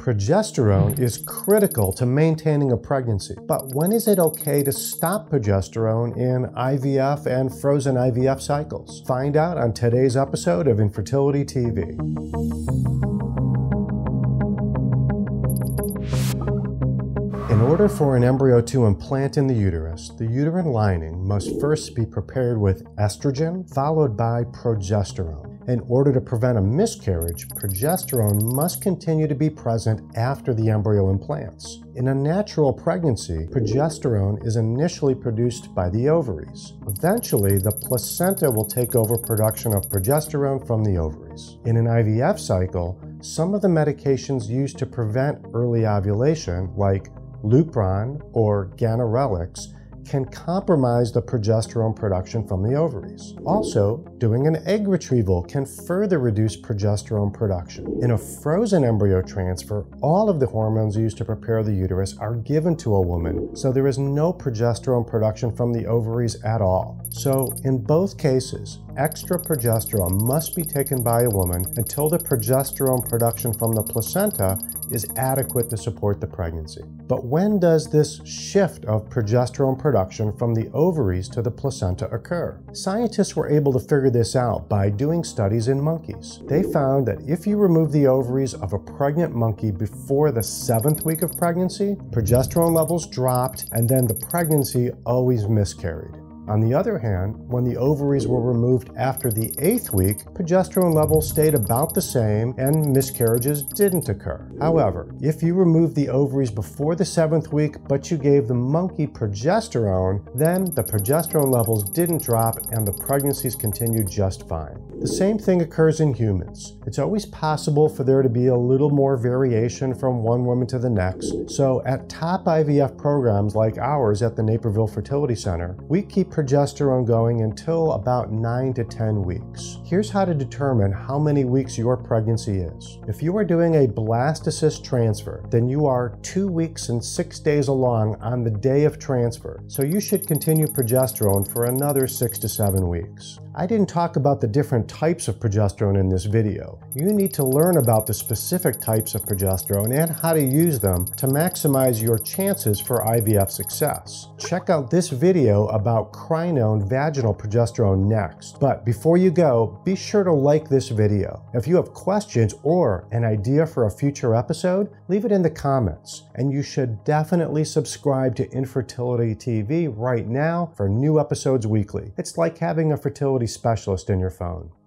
Progesterone is critical to maintaining a pregnancy, but when is it okay to stop progesterone in IVF and frozen IVF cycles? Find out on today's episode of Infertility TV. In order for an embryo to implant in the uterus, the uterine lining must first be prepared with estrogen, followed by progesterone. In order to prevent a miscarriage, progesterone must continue to be present after the embryo implants. In a natural pregnancy, progesterone is initially produced by the ovaries. Eventually, the placenta will take over production of progesterone from the ovaries. In an IVF cycle, some of the medications used to prevent early ovulation, like Lupron or Ganirelix, can compromise the progesterone production from the ovaries. Also, doing an egg retrieval can further reduce progesterone production. In a frozen embryo transfer, all of the hormones used to prepare the uterus are given to a woman, so there is no progesterone production from the ovaries at all. So, in both cases, extra progesterone must be taken by a woman until the progesterone production from the placenta is adequate to support the pregnancy. But when does this shift of progesterone production from the ovaries to the placenta occur? Scientists were able to figure this out by doing studies in monkeys. They found that if you remove the ovaries of a pregnant monkey before the 7th week of pregnancy, progesterone levels dropped and then the pregnancy always miscarried. On the other hand, when the ovaries were removed after the 8th week, progesterone levels stayed about the same and miscarriages didn't occur. However, if you removed the ovaries before the 7th week but you gave the monkey progesterone, then the progesterone levels didn't drop and the pregnancies continued just fine. The same thing occurs in humans. It's always possible for there to be a little more variation from one woman to the next, so at top IVF programs like ours at the Naperville Fertility Center, we keep progesterone going until about 9 to 10 weeks. Here's how to determine how many weeks your pregnancy is. If you are doing a blastocyst transfer, then you are 2 weeks and 6 days along on the day of transfer, so you should continue progesterone for another 6 to 7 weeks. I didn't talk about the different types of progesterone in this video. You need to learn about the specific types of progesterone and how to use them to maximize your chances for IVF success. Check out this video about crinone vaginal progesterone next. But before you go, be sure to like this video. If you have questions or an idea for a future episode, leave it in the comments. And you should definitely subscribe to Infertility TV right now for new episodes weekly. It's like having a fertility specialist in your phone.